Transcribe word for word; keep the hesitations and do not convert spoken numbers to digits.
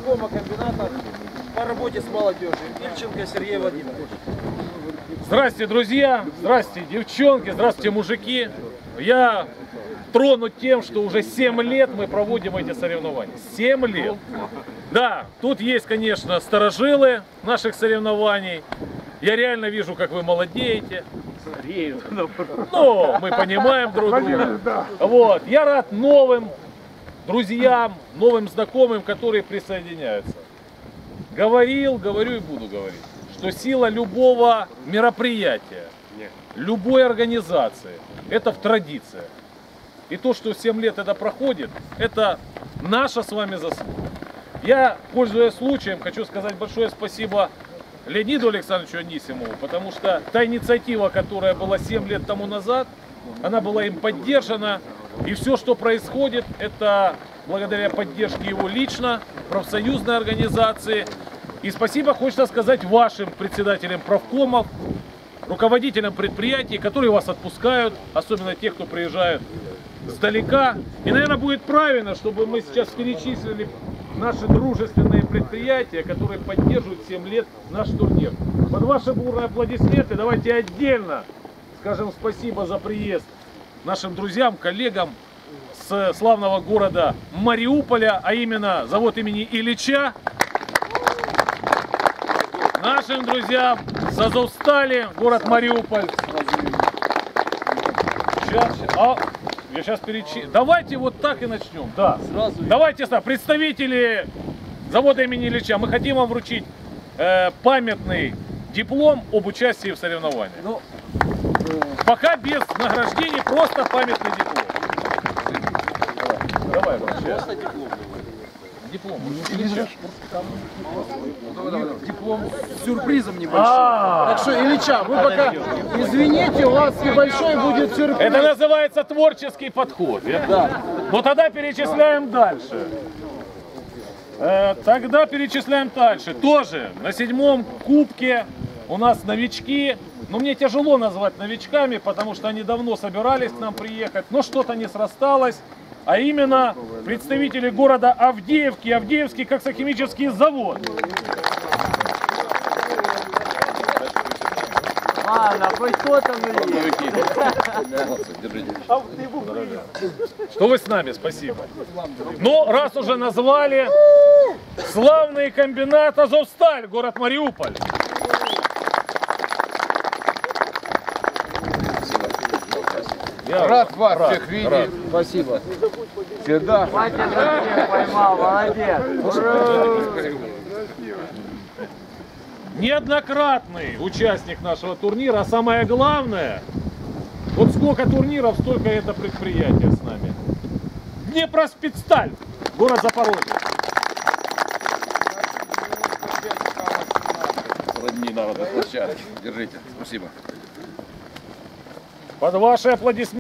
правкома комбината по работе с молодежью. Ильченко Сергей Владимирович. Здрасте, друзья, здрасте, девчонки, здравствуйте, мужики. Я тронут тем, что уже семь лет мы проводим эти соревнования. семь лет. Да, тут есть, конечно, старожилы наших соревнований. Я реально вижу, как вы молодеете. Но мы понимаем друг друга. Вот. Я рад новым друзьям, новым знакомым, которые присоединяются. Говорил, говорю и буду говорить, что сила любого мероприятия, любой организации, это в традициях. И то, что семь лет это проходит, это наша с вами заслуга. Я, пользуясь случаем, хочу сказать большое спасибо Леониду Александровичу Анисимову, потому что та инициатива, которая была семь лет тому назад, она была им поддержана. И все, что происходит, это благодаря поддержке его лично, профсоюзной организации. И спасибо хочется сказать вашим председателям правкомов, руководителям предприятий, которые вас отпускают, особенно тех, кто приезжает сдалека. И, наверное, будет правильно, чтобы мы сейчас перечислили наши дружественные предприятия, которые поддерживают семь лет наш турнир. Под ваши бурные аплодисменты давайте отдельно скажем спасибо за приезд нашим друзьям, коллегам с славного города Мариуполя, а именно завод имени Ильича. Нашим друзьям с Азовстали, город Мариуполь. Сейчас, а, я сейчас перечислю. Давайте вот так и начнем. Да. Сразу. Давайте, представители завода имени Ильича, мы хотим вам вручить э, памятный диплом об участии в соревнованиях. Ну, э... Пока без награждений, просто памятный диплом. Давай, просто диплом. Диплом. Ильича. Диплом с сюрпризом небольшим. А -а -а. Так что, Ильича, вы пока извините, у вас небольшой будет сюрприз. Это называется творческий подход. Да. Но тогда перечисляем дальше. Э, тогда перечисляем дальше. Тоже на седьмом кубке у нас новички. Но мне тяжело назвать новичками, потому что они давно собирались к нам приехать, но что-то не срасталось. А именно представители города Авдеевки, Авдеевский коксохимический завод. Ладно, хоть кто-то Что вы с нами, спасибо. Но раз уже назвали, славный комбинат Азовсталь, город Мариуполь. Я рад вас рад, всех видеть. Рад. Спасибо. Всегда. Поймал, молодец. Неоднократный участник нашего турнира, а самое главное, вот сколько турниров, столько это предприятие с нами. Днепроспецсталь, город Запорожье. Родни народной площадки. Держите. Спасибо. Под ваши аплодисменты.